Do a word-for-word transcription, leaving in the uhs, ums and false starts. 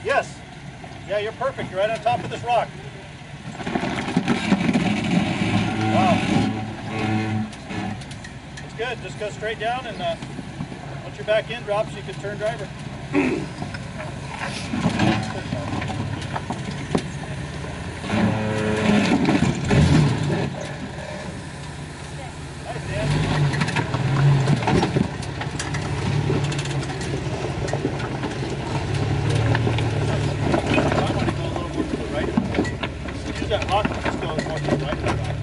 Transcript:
Yes. Yeah, you're perfect. You're right on top of this rock. Wow. It's good. Just go straight down, and uh, once your back end drops, you can turn driver. Nice, Dan. I want to go a little more to the right. Use that rock and just go more to the right.